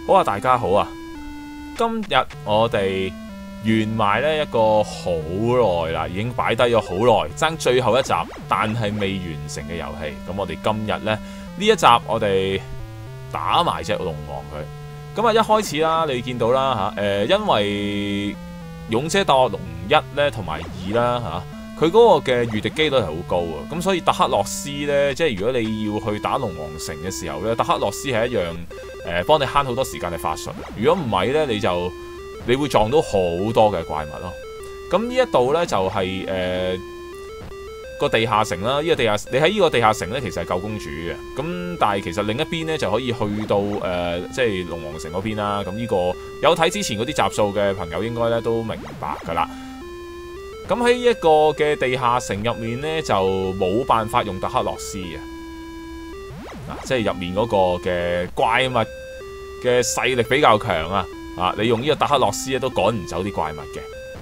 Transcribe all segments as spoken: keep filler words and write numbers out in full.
好啊，大家好啊！今日我哋完埋呢一個好耐啦，已經擺低咗好耐，爭最後一集，但係未完成嘅遊戲。咁我哋今日呢，呢一集我哋打埋隻龍王佢。咁啊，一開始啦，你見到啦吓，誒、呃，因為勇者鬥惡龍一呢同埋二啦吓，佢嗰個嘅預敵機率係好高啊。咁所以特克洛斯呢，即係如果你要去打龍王城嘅時候呢，特克洛斯係一樣。誒，幫你慳好多時間嚟發術。如果唔係呢，你就你會撞到好多嘅怪物咯。咁呢一度呢，就係誒個地下城啦。呢、這個地下你喺呢個地下城呢，其實係救公主嘅。咁但係其實另一邊呢，就可以去到誒、呃、即係龍王城嗰邊啦。咁呢個有睇之前嗰啲集數嘅朋友應該咧都明白噶啦。咁喺一個嘅地下城入面呢，就冇辦法用特克洛斯嘅。即係入面嗰個嘅怪物嘅勢力比較強啊！啊，你用呢個特克洛斯咧都趕唔走啲怪物嘅，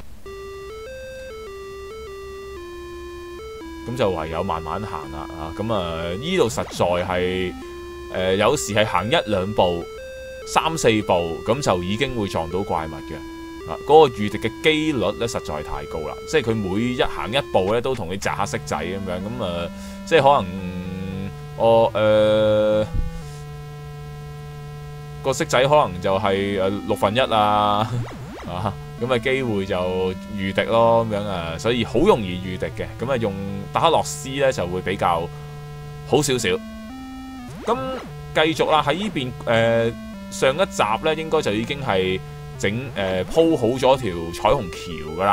咁就唯有慢慢行啦啊！咁啊，呢度實在係誒、呃，有時係行一兩步、三四步咁就已經會撞到怪物嘅啊！嗰、那個預敵嘅機率咧實在係太高啦，即係佢每一行一步咧都同你擲下色仔咁樣，咁啊，即係可能。我誒、呃那個色仔可能就係誒六分一啊啊咁嘅機會就預敵咯咁樣啊，所以好容易預敵嘅。咁啊用特克洛斯咧就會比較好少少。咁繼續啦，喺呢邊誒、呃、上一集咧應該就已經係整誒鋪好咗條彩虹橋噶啦。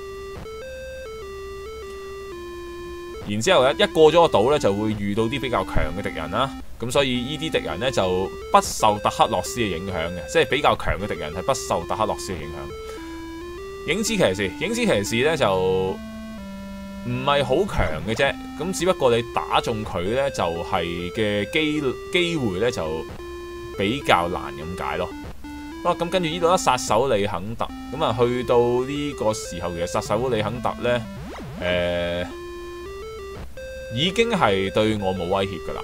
然之後咧，一過咗個島咧，就會遇到啲比較強嘅敵人啦。咁所以呢啲敵人咧就不受特克洛斯嘅影響嘅，即係比較強嘅敵人係不受特克洛斯嘅影響。影子騎士，影子騎士咧就唔係好強嘅啫。咁只不過你打中佢咧，就係嘅機機會咧就比較難咁解咯。好啦，咁跟住呢度咧，殺手李肯特咁啊，去到呢個時候，其實殺手李肯特咧，誒、呃。已經係對我冇威脅噶啦。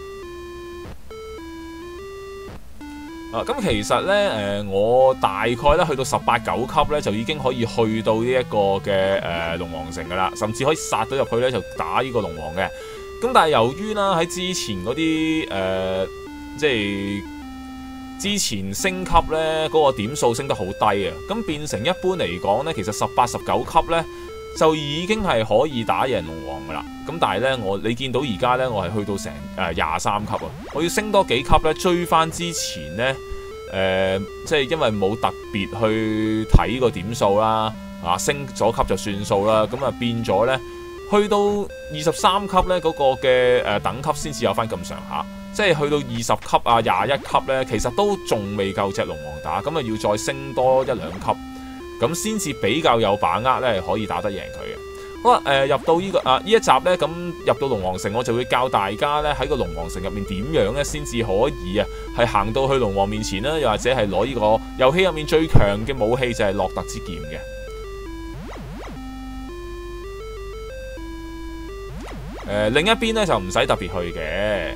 啊，咁其實呢，誒、呃，我大概咧去到十八九級呢，就已經可以去到呢一個嘅誒龍王城噶啦，甚至可以殺到入去呢，就打呢個龍王嘅。咁但係由於啦喺之前嗰啲誒，即係之前升級呢，嗰、那個點數升得好低啊，咁變成一般嚟講呢，其實十八十九級呢。就已經係可以打贏龍王噶啦，咁但係呢，我你見到而家呢，我係去到成誒廿三級啊，我要升多幾級呢，追翻之前呢，誒、呃、即係因為冇特別去睇個點數啦，啊升咗級就算數啦，咁啊變咗呢，去到二十三級呢，嗰、那個嘅誒等級先至有翻咁上下，即係去到二十級啊廿一級呢，其實都仲未夠隻龍王打，咁啊要再升多一兩級。咁先至比較有把握咧，可以打得贏佢嘅。好啦，誒、呃、入到呢、這個啊呢一集咧，咁入到龍王城，我就會教大家咧喺個龍王城入面點樣咧，先至可以啊，係行到去龍王面前啦，又或者係攞呢個遊戲入面最強嘅武器就係洛特之劍嘅。誒、呃、另一邊咧就唔使特別去嘅。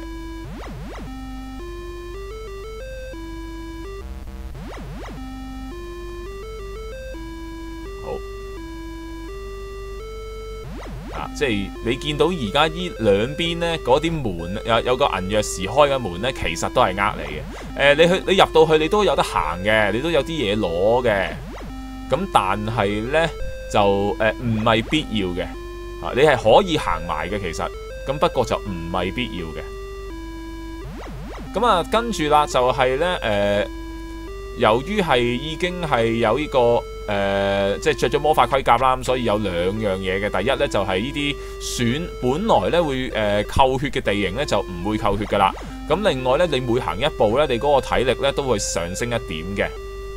即係你見到而家依兩邊呢嗰啲門有有個銀鑰匙開嘅門呢，其實都係呃你嘅。誒、呃，你去你入到去，你都有得行嘅，你都有啲嘢攞嘅。咁但係呢，就誒唔係必要嘅。啊，你係可以行埋嘅，其實咁不過就唔係必要嘅。咁啊，跟住啦，就係、是、呢。誒、呃，由於係已經係有呢、這個。誒、呃，即係着咗魔法盔甲啦，咁所以有兩樣嘢嘅。第一呢，就係呢啲選本來呢會誒、呃、扣血嘅地形呢，就唔會扣血噶啦。咁另外呢，你每行一步呢，你嗰個體力呢都會上升一點嘅。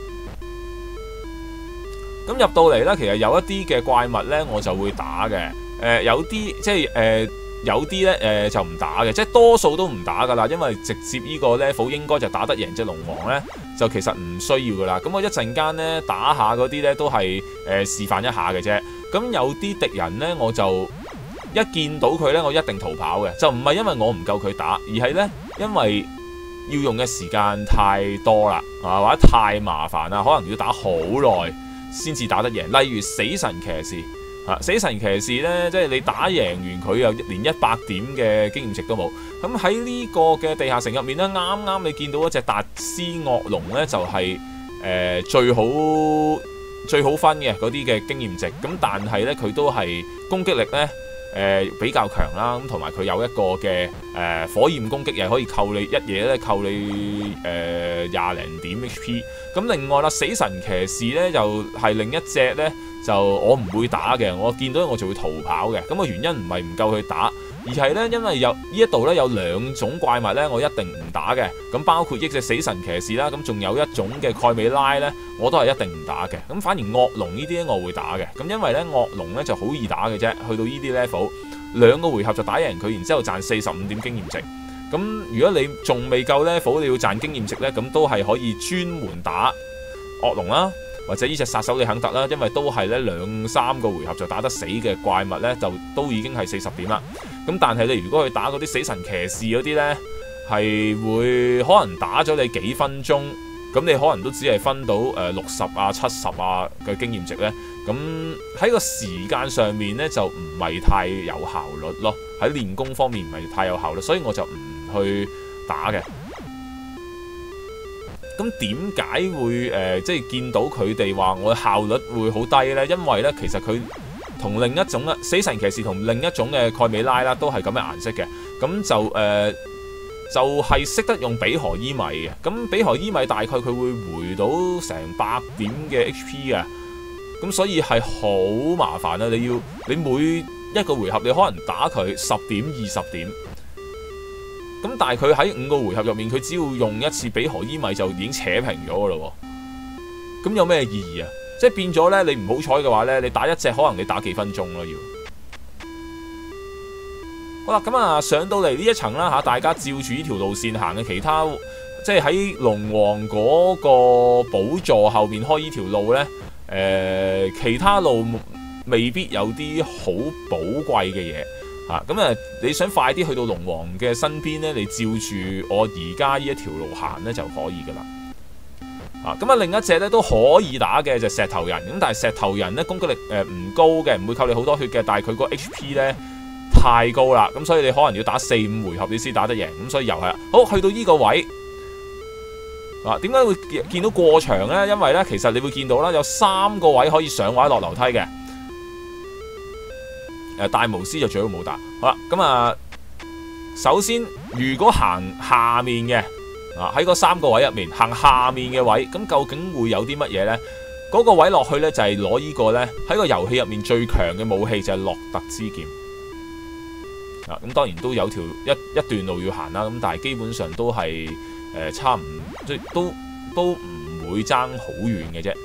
咁入到嚟呢，其實有一啲嘅怪物呢，我就會打嘅。誒、呃，有啲即係誒。呃有啲咧誒就唔打嘅，即係多數都唔打噶啦，因為直接呢個 level 應該就打得贏隻龍王咧，就其實唔需要噶啦。咁我一陣間咧打下嗰啲咧都係誒、呃、示範一下嘅啫。咁有啲敵人咧我就一見到佢咧，我一定逃跑嘅，就唔係因為我唔夠佢打，而係咧因為要用嘅時間太多啦，啊或者太麻煩啦，可能要打好耐先至打得贏。例如死神騎士，啊死神騎士呢，即係你打贏完佢又連一百點嘅經驗值都冇。咁喺呢個嘅地下城入面呢，啱啱你見到一隻達斯惡龍呢，就係、是、誒、呃、最好最好分嘅嗰啲嘅經驗值。咁但係呢，佢都係攻擊力呢。誒、呃、比較強啦，咁同埋佢有一個嘅誒、呃、火焰攻擊，又可以扣你一嘢咧，扣你誒廿零點 H P。咁另外啦，死神騎士咧就係、是、另一隻咧，就我唔會打嘅，我見到我就會逃跑嘅。咁、那個原因唔係唔夠佢打，而係咧因為有呢一度咧有兩種怪物咧，我一定唔打嘅。咁包括一隻死神騎士啦，咁仲有一種嘅蓋美拉咧，我都係一定唔打嘅。咁反而惡龍呢啲咧，我會打嘅。咁因為咧惡龍咧就好易打嘅啫，去到呢啲 level 兩個回合就打贏佢，然之後賺四十五點經驗值。咁如果你仲未夠 level，你要賺經驗值咧，咁都係可以專門打惡龍啦，或者呢隻殺手李肯特啦，因為都係咧兩三個回合就打得死嘅怪物咧，就都已經係四十點啦。咁但係你如果去打嗰啲死神騎士嗰啲咧，係會可能打咗你幾分鐘，咁你可能都只係分到誒六十啊、七十啊嘅經驗值咧。咁喺個時間上面咧就唔係太有效率咯，喺練功方面唔係太有效率，所以我就唔去打嘅。咁點解會誒、呃、即係見到佢哋話我效率會好低呢？因為呢，其實佢同另一種咧死神騎士同另一種嘅蓋美拉啦，都係咁嘅顏色嘅。咁就誒、呃、就係、是、識得用比河伊米嘅。咁比河伊米大概佢會回到成百點嘅 H P 嘅。咁所以係好麻煩啦！你要你每一個回合你可能打佢十點二十點。咁但係佢喺五個回合入面，佢只要用一次比河伊米就已經扯平咗噶咯。咁有咩意義啊？即係變咗呢，你唔好彩嘅話呢，你打一隻可能你打幾分鐘咯要。好啦，咁啊上到嚟呢一層啦吓，大家照住呢條路線行嘅，其他即係喺龍王嗰個寶座後面開呢條路呢。誒、呃，其他路未必有啲好寶貴嘅嘢嚇，咁啊你想快啲去到龍王嘅身邊呢，你照住我而家呢一條路行呢就可以噶啦。啊，咁啊另一隻咧都可以打嘅就係石頭人，咁但係石頭人呢，攻擊力誒唔高嘅，唔會扣你好多血嘅，但係佢個 H P 呢太高啦，咁所以你可能要打四五回合你先打得贏，咁所以又係啦。好，去到呢個位。嗱，點解會見到過場呢？因為呢，其實你會見到啦，有三個位可以上或者落樓梯嘅。誒，大巫師就最好冇打。好啦，咁啊，首先如果行下面嘅，啊喺嗰三個位入面行下面嘅位，咁究竟會有啲乜嘢呢？嗰、嗰個位落去呢，就係攞呢個呢，喺個遊戲入面最強嘅武器就係洛特之劍。啊，咁當然都有條一一段路要行啦，咁但係基本上都係。誒、呃，差唔即係都都唔會爭好遠嘅啫。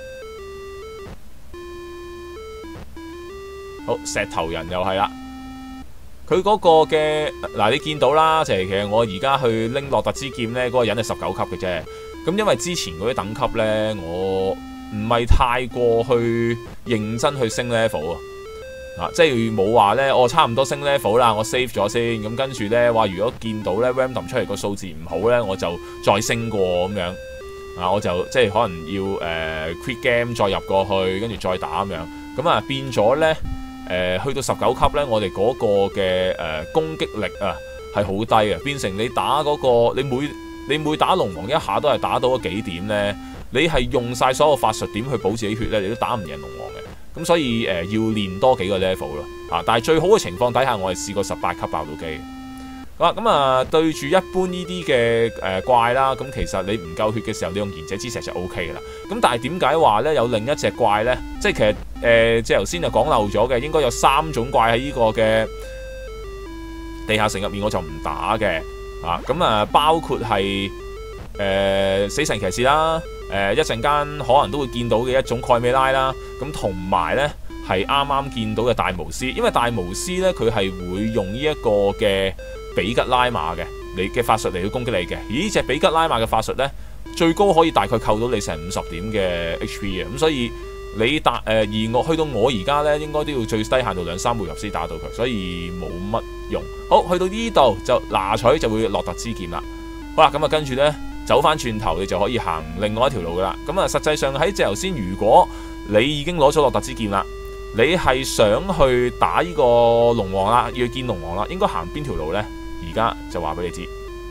好，石頭人又係啦，佢嗰個嘅嗱，你見到啦，就係其實我而家去拎洛特之劍呢，嗰、嗰個人係十九級嘅啫。咁因為之前嗰啲等級呢，我唔係太過去認真去升 level 啊。啊、即係冇話呢，我差唔多升 level 啦，我 save 咗先，咁跟住呢，話如果見到呢 random 出嚟個數字唔好呢，我就再升過咁樣，啊，我就即係可能要誒、呃、quit game 再入過去，跟住再打咁樣，咁啊變咗呢，誒、呃、去到十九級呢，我哋嗰個嘅誒、呃、攻擊力啊係好低啊，變成你打嗰、嗰個你每你每打龍王一下都係打到嗰幾點呢，你係用晒所有法術點去補自己血呢，你都打唔贏龍王嘅。咁所以誒、呃、要練多幾個 level 咯，啊！但係最好嘅情況底下，我係試過十八級爆到機。好啦，咁啊對住一般呢啲嘅誒怪啦，咁其實你唔夠血嘅時候，你用賢者之石就 O K 噶啦。咁但係點解話咧有另一隻怪咧？即係其實誒、呃、即係頭先就講漏咗嘅，應該有三種怪喺呢個嘅地下城入面，我就唔打嘅。啊，咁啊包括係誒、呃、死神騎士啦。誒、呃、一陣間可能都會見到嘅一種蓋美拉啦，咁同埋呢係啱啱見到嘅大巫師，因為大巫師呢，佢係會用呢一個嘅比吉拉瑪嘅你嘅法術嚟去攻擊你嘅，而呢隻比吉拉瑪嘅法術呢，最高可以大概扣到你成五十點嘅 H P 嘅，咁所以你打誒、呃、而我去到我而家呢，應該都要最低限度兩三回合先打到佢，所以冇乜用。好，去到呢度就拿取就會洛特之劍啦。 好啦，咁啊跟住呢，走翻轉頭，你就可以行另外一條路噶啦。咁啊，實際上喺隻頭先，如果你已經攞咗洛特之劍啦，你係想去打呢個龍王啦，要去見龍王啦，應該行邊條路呢？而家就話俾你知。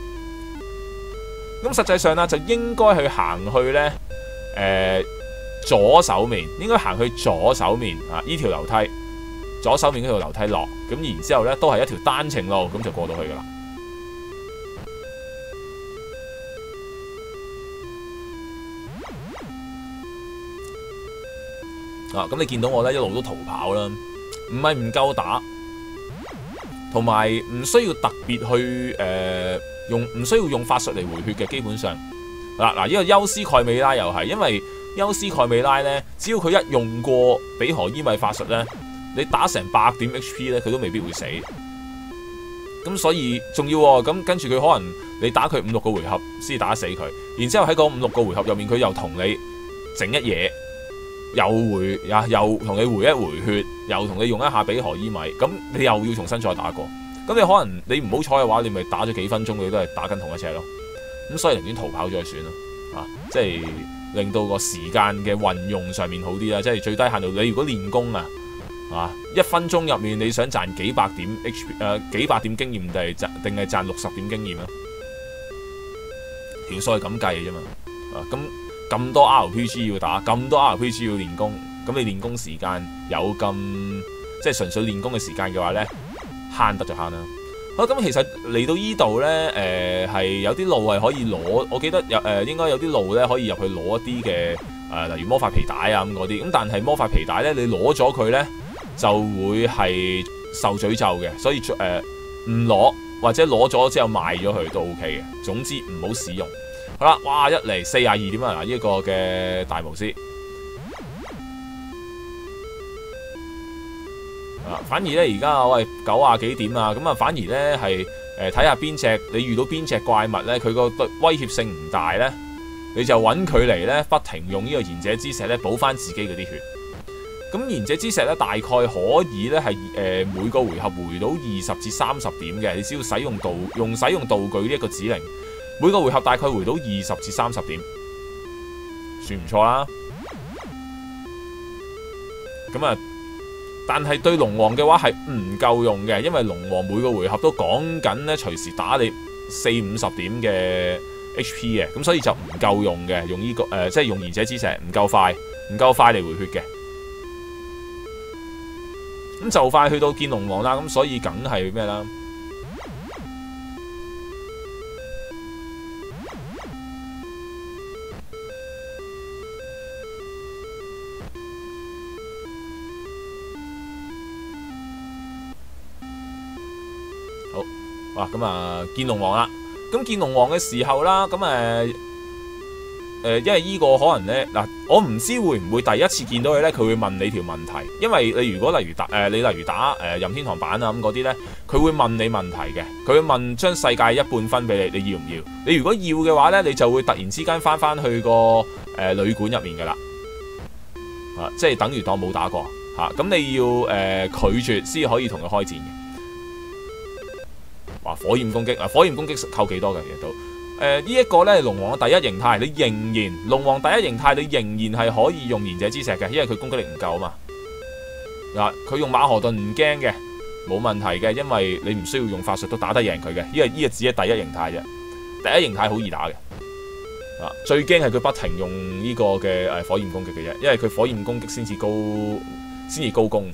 咁實際上啦，就應該去行去呢，誒、呃、左手面，應該行去左手面啊！呢條樓梯，左手面嗰條樓梯落，咁然之後呢，都係一條單程路，咁就過到去噶啦。啊！咁你見到我咧一路都逃跑啦，唔係唔夠打，同埋唔需要特別去誒、呃、用，唔需要用法術嚟回血嘅。基本上嗱嗱，呢、這個休斯蓋美拉又係，因為休斯蓋美拉咧，只要佢一用過比何伊米法術咧，你打成百點 H P 咧，佢都未必會死。咁所以仲要喎，咁跟住佢可能你打佢五六個回合先打死佢，然之後喺嗰五六個回合入面，佢又同你整一嘢。又回呀，又同你回一回血，又同你用一下比何伊米，咁你又要重新再打過。咁你可能你唔好彩嘅話，你咪打咗幾分鐘，你都係打緊同一隻咯。咁所以寧願逃跑咗就算咯，啊，即係令到個時間嘅運用上面好啲啦。即係最低限度，你如果練功啊，啊一分鐘入面你想賺幾百點 H P 誒、呃、幾百點經驗定係賺定係賺六十點經驗啊？條數係咁計嘅啫嘛，啊咁。咁多 R P G 要打，咁多 R P G 要練功，咁你練功時間有咁即係純粹練功嘅時間嘅話呢，慳得就慳啦。好，咁其實嚟到依度呢，誒、呃、係有啲路係可以攞，我記得有誒、呃、應該有啲路呢可以入去攞一啲嘅誒，例如魔法皮帶啊咁嗰啲。咁但係魔法皮帶呢，你攞咗佢呢，就會係受詛咒嘅，所以誒唔攞或者攞咗之後賣咗佢都 OK 嘅。總之唔好使用。好啦，哇！一嚟四廿二點啊，嗱，呢一個嘅大巫師啊，反而咧而家喂九廿幾點啊，咁啊反而咧係誒睇下邊隻你遇到邊隻怪物咧，佢個對威脅性唔大咧，你就揾佢嚟咧，不停用呢個賢者之石咧補翻自己嗰啲血。咁賢者之石咧大概可以咧係誒每個回合回到二十至三十點嘅，你只要使用道用使用道具呢一個指令。每個回合大概回到二十至三十點，算唔錯啦。咁啊，但係對龍王嘅話係唔夠用嘅，因為龍王每個回合都講緊咧，隨時打你四五十點嘅 H P 嘅，咁所以就唔夠用嘅。用呢、這個誒、呃，即係用賢者之石唔夠快，唔夠快嚟回血嘅。咁就快去到見龍王啦，咁所以梗係咩啦？哇！咁啊，見龍王啦。咁見龍王嘅時候啦，咁誒誒，因為呢個可能咧嗱，我唔知會唔會第一次見到佢咧，佢會問你條問題。因為你如果例如打誒、呃，你例如打誒、呃、任天堂版啊咁嗰啲咧，佢會問你問題嘅。佢會問將世界一半分俾你，你要唔要？你如果要嘅話咧，你就會突然之間翻翻去個誒、呃、旅館入面噶啦，啊，即係等於當冇打過嚇。咁、啊、你要誒、呃、拒絕先可以同佢開戰嘅。話火焰攻擊啊！火焰攻擊扣幾多嘅其實都誒、呃這個、呢一個咧，龍王嘅第一形態，你仍然龍王第一形態，你仍然係可以用賢者之石嘅，因為佢攻擊力唔夠啊嘛。嗱，佢用馬荷頓唔驚嘅，冇問題嘅，因為你唔需要用法術都打得贏佢嘅。呢個呢個只係第一形態啫，第一形態好易打嘅。啊，最驚係佢不停用呢個嘅誒火焰攻擊嘅啫，因為佢火焰攻擊先至高，先至高攻。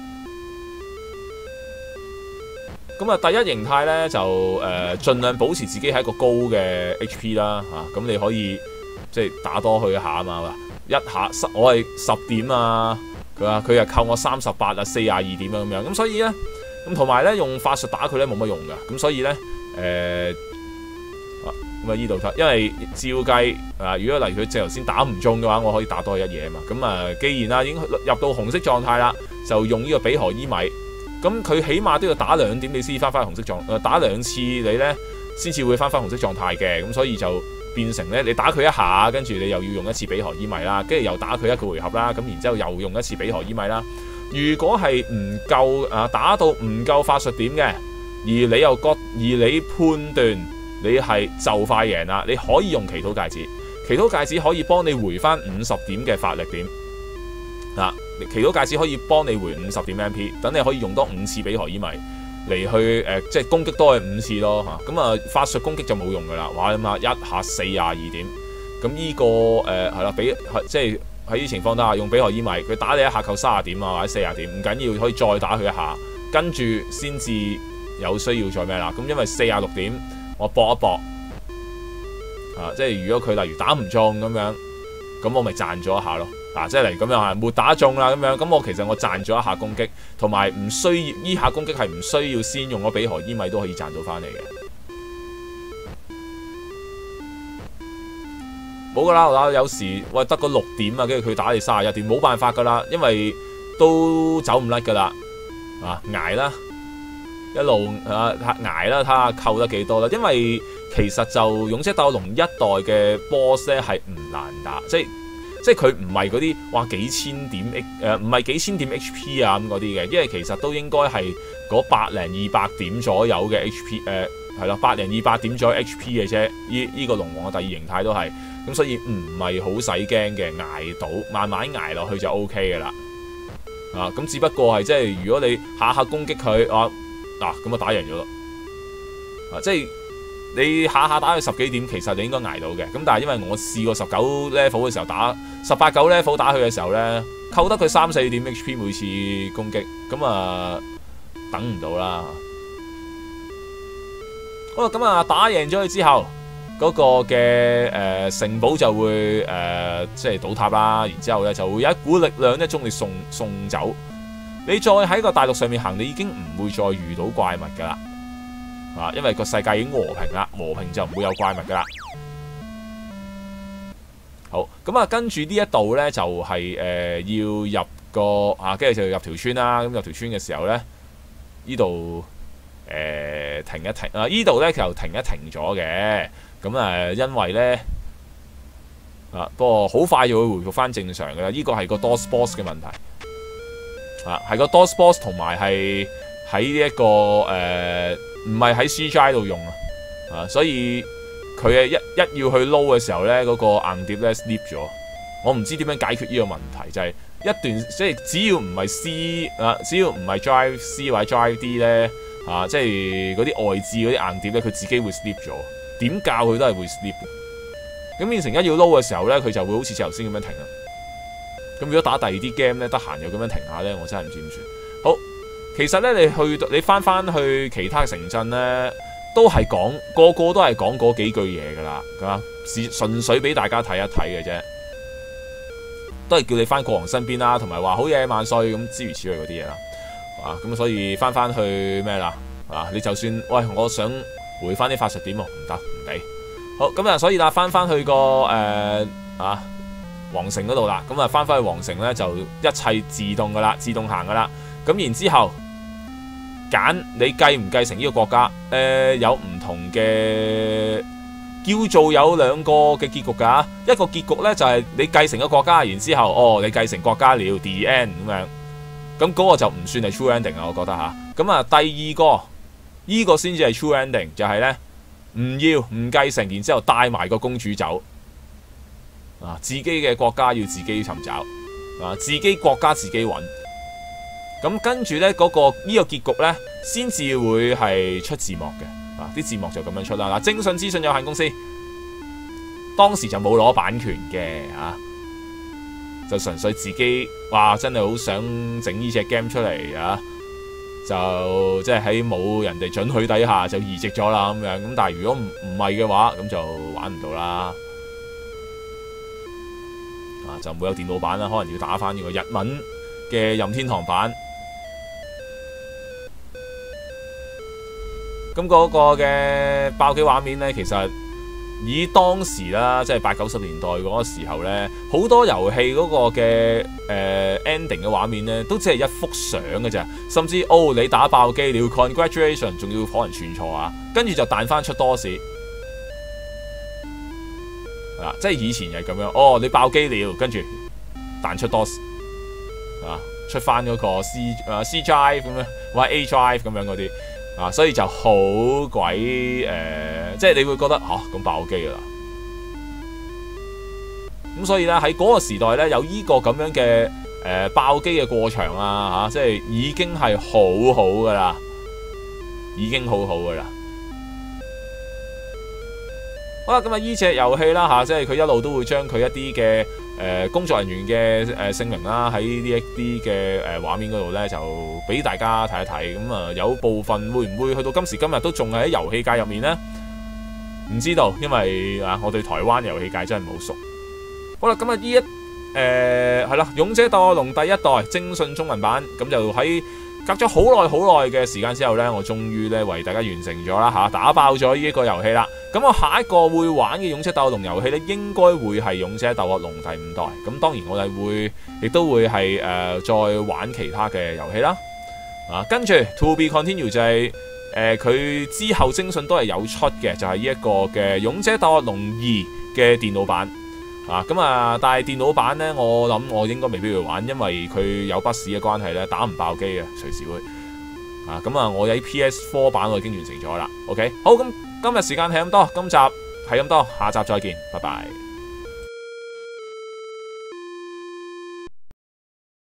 咁啊，第一形態咧就誒、呃、盡量保持自己喺一個高嘅 H P 啦嚇，咁、啊、你可以即係打多佢一下啊嘛，一下十我係十點啊，佢話佢又扣我三十八啊，四廿二點啊咁樣，咁所以咧咁同埋咧用法術打佢咧冇乜用噶，咁所以咧誒咁啊呢度因為照計啊，如果例如佢即係頭先打唔中嘅話，我可以打多一嘢啊嘛，咁啊既然啊已經入到紅色狀態啦，就用呢個比何伊米。咁佢起碼都要打兩點，你先至翻返紅色狀態，打兩次你咧先至會翻返紅色狀態嘅。咁所以就變成咧，你打佢一下，跟住你又要用一次比何伊米啦，跟住又打佢一個回合啦，咁然之後又用一次比何伊米啦。如果係唔夠啊，打到唔夠法術點嘅，而你又覺而你判斷你係就快贏啦，你可以用祈禱戒指，祈禱戒指可以幫你回翻五十點嘅法力點。嗱，祈禱戒指可以幫你回五十點 M P， 等你可以用多五次比何伊米嚟去誒、呃，即係攻擊多佢五次咯嚇。咁啊，法術攻擊就冇用噶啦，話啊嘛，一下四廿二點。咁呢、這個誒係啦，比即係喺啲情況底下用比何伊米，佢打你一下扣三十點啊，或者四十點，唔緊要，可以再打佢一下，跟住先至有需要再咩啦。咁因為四廿六點，我搏一搏啊，即係如果佢例如打唔中咁樣，咁我咪賺咗一下咯。嗱、啊，即係嚟咁樣係沒打中啦咁樣，咁我其實我賺咗一下攻擊，同埋唔需要呢下攻擊係唔需要先用咗比何伊米都可以賺到翻嚟嘅。冇噶啦，有時喂得個六點啊，跟住佢打你三十一點，冇辦法噶啦，因為都走唔甩噶啦，啊捱啦，一路啊捱啦，睇下扣得幾多啦。因為其實就勇者鬥龍一代嘅 boss 咧係唔難打，即係即係佢唔係嗰啲哇幾千點 誒唔係幾千點 H P 啊咁嗰啲嘅，因為其實都應該係嗰百零二百點左右嘅 H P 誒係咯，百零二百點左右 H P 嘅啫。依依、這個龍王嘅第二形態都係。咁所以唔係好使驚嘅，捱到慢慢捱落去就 O K 嘅啦。啊，咁只不過係即係如果你下下攻擊佢啊，嗱咁啊打贏咗咯。啊，即係你下下打佢十幾點，其實你應該捱到嘅。咁但係因為我試過十九 level 嘅時候打十八九 level 打佢嘅時候咧，扣得佢三四點 H P 每次攻擊，咁啊等唔到啦。好啦，咁啊打贏咗佢之後。嗰個嘅誒、呃、城堡就會誒、呃、即係倒塌啦，然之後咧就會有一股力量咧將你送送走。你再喺個大陸上面行，你已經唔會再遇到怪物噶啦，啊，因為個世界已經和平啦，和平就唔會有怪物噶啦。好，咁啊，跟住呢一度咧就係、是、誒、呃、要入個啊，跟住就入條村啦。咁入條村嘅時候咧，呢度誒停一停啊，呢度咧就停一停咗嘅。咁誒，因為咧啊，不過好快就會回復翻正常嘅啦。呢個係個 DOS boss 嘅問題啊，係個 DOS boss 同埋係喺呢一個誒，唔係喺 C G I 度用啊，啊，所以佢誒一一要去撈嘅時候咧，嗰、那個硬碟咧 slip 咗。我唔知點樣解決呢個問題，就係、是、一段即係只要唔係 C 啊，只要唔係 Drive C 或者 Drive D 咧啊，即係嗰啲外置嗰啲硬碟咧，佢自己會 slip 咗。點教佢都係會 slip 嘅，咁變成一要撈嘅時候咧，佢就會好似頭先咁樣停啦。咁如果打第二啲 game 咧，得閒又咁樣停下咧，我真係唔知點算。好，其實咧你去你翻翻去其他城鎮咧，都係講個個都係講嗰幾句嘢噶啦，啊，是純粹俾大家睇一睇嘅啫，都係叫你翻國王身邊啦，同埋話好嘢萬歲咁諸如此類嗰啲嘢啦。啊，咁所以翻翻去咩啦？啊，你就算喂，我想。回翻啲法術點喎，唔得唔俾。好，咁啊，所以啦，翻翻去個誒、呃、啊皇城嗰度啦，咁啊翻翻去皇城咧就一切自動噶啦，自動行噶啦。咁然之後揀你繼唔繼承呢個國家？誒、呃、有唔同嘅叫做有兩個嘅結局㗎。一個結局咧就係、是、你繼承個國家，然之後哦你繼承國家了 ，the end 咁樣。咁嗰個就唔算係 true ending 啊，我覺得吓。咁啊第二個。呢個先至係 true ending， 就係咧唔要唔繼承，然之後帶埋個公主走啊！自己嘅國家要自己尋找啊，自己國家自己揾。咁跟住咧嗰個呢、這個結局咧，先至會係出字幕嘅啊！啲字幕就咁樣出啦。嗱，精訊資訊有限公司當時就冇攞版權嘅啊，就純粹自己哇，真係好想整呢隻 game 出嚟啊！就即係喺冇人哋准許底下就移植咗啦咁樣，咁但係如果唔唔係嘅話，咁就玩唔到啦。啊，就唔會有電腦版啦，可能要打翻呢個日文嘅任天堂版。咁嗰個嘅爆機畫面呢，其實以當時啦，即係八九十年代嗰個時候呢，好多遊戲嗰個嘅誒、呃、ending 嘅畫面呢，都只係一幅相嘅咋，甚至哦你打爆機了 ，congratulation， 仲要可能串錯啊，跟住就彈翻出多士，啊，即係以前係咁樣，哦你爆機了，跟住彈出多士，啊出翻嗰個 C 啊 C drive 咁樣，或者 A drive 咁樣嗰啲。 啊，所以就好鬼誒，即係你會覺得嚇咁、啊、爆機㗎啦。咁所以咧喺嗰個時代咧，有呢個咁樣嘅誒、呃、爆機嘅過場啊，嚇，即係已經係好好噶啦，已經好好噶啦。好啦，咁啊，呢隻遊戲啦嚇，即係佢一路都會將佢一啲嘅誒工作人員嘅誒姓名啦，喺呢一啲嘅誒畫面嗰度咧，就俾大家睇一睇。咁啊，有部分會唔會去到今時今日都仲係喺遊戲界入面呢？唔知道，因為啊，我對台灣遊戲界真係唔好熟。好啦，咁啊呢一誒係啦，《勇者鬥惡龍》第一代精訊中文版，咁就喺隔咗好耐好耐嘅時間之後呢，我終於咧為大家完成咗啦嚇，打爆咗呢一個遊戲啦。咁我下一個會玩嘅《勇者鬥惡龍》遊戲呢，應該會係《勇者鬥惡龍》第五代。咁當然我哋會亦都會係誒、呃、再玩其他嘅遊戲啦。啊，跟住 To Be Continue 就係誒佢之後精訊都係有出嘅，就係呢一個嘅《勇者鬥惡龍二》嘅電腦版。啊，咁啊，但係電腦版呢，我諗我應該未必會玩，因為佢有筆屎嘅關係咧，打唔爆機啊，隨時會。啊，咁啊，我喺 P S 四 版我已經完成咗啦。OK，好，咁今日時間係咁多，今集係咁多，下集再見，拜拜。